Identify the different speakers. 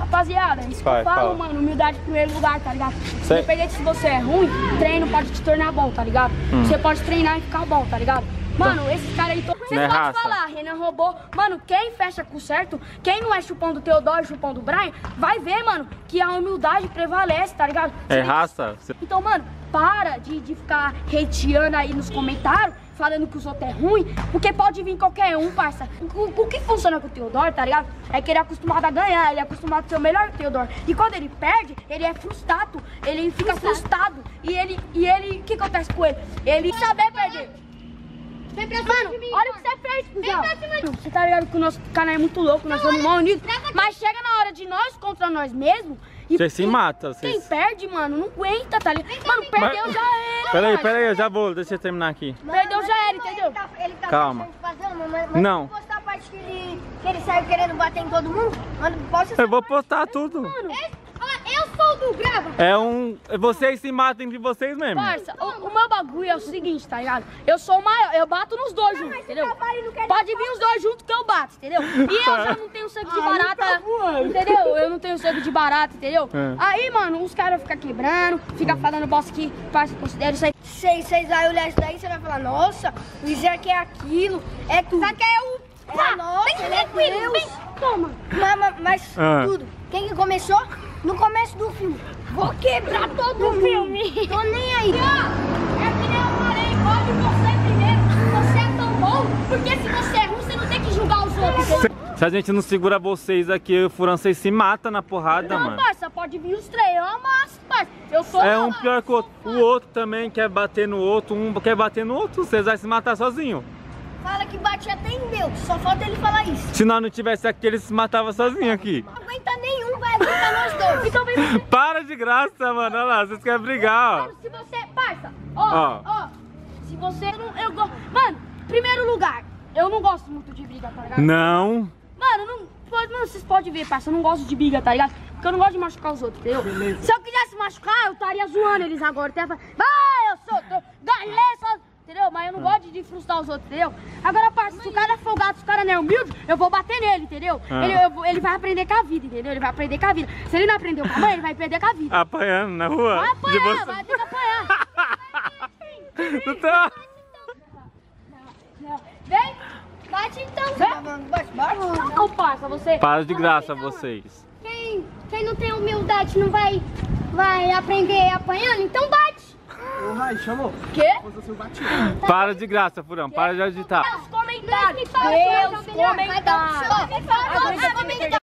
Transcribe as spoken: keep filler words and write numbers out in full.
Speaker 1: Rapaziada, isso que eu falo, mano, humildade em primeiro lugar, tá ligado?
Speaker 2: Sei.
Speaker 1: Independente se você é ruim, treino pode te tornar bom, tá ligado? Hum. Você pode treinar e ficar bom, tá ligado? Mano, então, esses caras aí, tô... você pode raça. falar, Renan roubou. Mano, quem fecha com certo, quem não é chupão do Teodoro, chupão do Brian, vai ver, mano, que a humildade prevalece, tá ligado?
Speaker 2: É raça?
Speaker 1: Então, mano, para de, de ficar hateando aí nos comentários, falando que os outros é ruim, porque pode vir qualquer um, parça. O, o que funciona com o Teodoro, tá ligado? É que ele é acostumado a ganhar, ele é acostumado a ser o melhor que o Teodoro. E quando ele perde, ele é frustrado, ele fica frustrado. E ele, e ele, o que acontece com ele? Ele saber perder.
Speaker 3: Vem pra cima
Speaker 1: Mano,
Speaker 3: de mim,
Speaker 1: olha
Speaker 3: mano.
Speaker 1: o que você fez,
Speaker 3: Vem pra cima de mim.
Speaker 1: Você tá ligado que o nosso canal é muito louco, nós somos mal unidos. Mas chega na hora de nós contra nós mesmos. E
Speaker 2: você se mata.
Speaker 1: Quem
Speaker 2: Vocês...
Speaker 1: perde, mano, não aguenta, tá ligado? Mano, perdeu
Speaker 2: Mas...
Speaker 1: já era.
Speaker 2: Peraí, peraí, eu já vou, deixa eu terminar aqui.
Speaker 1: Perdeu já era, entendeu?
Speaker 3: Ele tá, ele tá
Speaker 2: Calma.
Speaker 3: Fazendo, mas, mas
Speaker 2: não.
Speaker 3: Você postar a parte que ele, que ele saiu querendo bater em todo mundo? Mano, posta
Speaker 2: eu vou postar tudo.
Speaker 3: Mano, eu sou do Grava.
Speaker 2: É um... Vocês se matam entre vocês mesmo.
Speaker 1: Parça, o, o meu bagulho é o seguinte, tá ligado? Eu sou o maior, eu bato nos dois juntos, entendeu? Pode vir os dois juntos que eu bato, entendeu? E eu já não tenho sangue de barata, entendeu? Eu não tenho sangue de barata, entendeu?
Speaker 2: É.
Speaker 1: Aí, mano, os caras ficam quebrando, ficam falando bosta que, parça, considero isso aí.
Speaker 3: Vocês vai olhar isso daí, você vai falar, nossa, o Isaac é aquilo, é tudo. Isaac é o... É, nossa, ele é Deus.
Speaker 1: Toma.
Speaker 3: Mas, mas, mas
Speaker 2: Ah.
Speaker 3: tudo, quem que começou? No começo do filme. Vou quebrar todo mundo.
Speaker 1: filme.
Speaker 3: Tô nem aí.
Speaker 1: É que nem eu falei, olhe você primeiro. Você é tão bom, porque se você é ruim, você não tem que julgar os outros.
Speaker 2: Se, se a gente não segura vocês aqui, o Furão, vocês se matam na porrada,
Speaker 1: Não,
Speaker 2: mano.
Speaker 1: parça, pode vir os três, eu amasso, parça. Eu sou
Speaker 2: É um pior que o outro. O outro também quer bater no outro, um quer bater no outro, vocês vão se matar sozinho.
Speaker 3: Fala que bate até em Deus, só falta ele falar isso.
Speaker 2: Se nós não tivesse aqui, ele se matava sozinho aqui.
Speaker 3: Não aguenta nenhum, vai aguentar nós dois.
Speaker 1: Então vem você.
Speaker 2: Para de graça, mano. Olha lá, vocês querem brigar, ó.
Speaker 1: Mano, se você, parça, ó,
Speaker 2: Ó.
Speaker 1: ó, se você não, eu gosto, mano, primeiro lugar, eu não gosto muito de briga, tá ligado?
Speaker 2: Não.
Speaker 1: Mano, não, pode, mano, vocês podem ver, parça, eu não gosto de briga, tá ligado? Porque eu não gosto de machucar os outros, entendeu? Beleza. Se eu quisesse machucar, eu estaria zoando eles agora, até vai, eu sou, tô, galera, entendeu? Mas eu não gosto de frustrar os outros, entendeu? Agora, parça, se o cara é folgado, se o cara não é humilde, eu vou bater nele, entendeu?
Speaker 2: Ah.
Speaker 1: Ele, eu, ele vai aprender com a vida, entendeu? Ele vai aprender com a vida. Se ele não aprendeu com a mãe, ele vai aprender com a vida.
Speaker 2: Apanhando na rua.
Speaker 1: Vai apanhar,
Speaker 2: de você.
Speaker 1: vai ter que apanhar.
Speaker 2: Não tá...
Speaker 1: Vem,
Speaker 3: Bate então.
Speaker 1: Vem.
Speaker 3: Bate, bate.
Speaker 1: não, parça, você...
Speaker 2: Para de graça, vocês.
Speaker 3: Quem, quem não tem humildade não vai, vai aprender apanhando, então bate.
Speaker 4: Ô, Rai, chamou.
Speaker 1: Quê?
Speaker 4: Você bate.
Speaker 2: Para de graça, Furão. Para de agitar.
Speaker 1: Os comentários.
Speaker 3: Deus,
Speaker 1: Deus, comentários.
Speaker 3: Vai dar um show.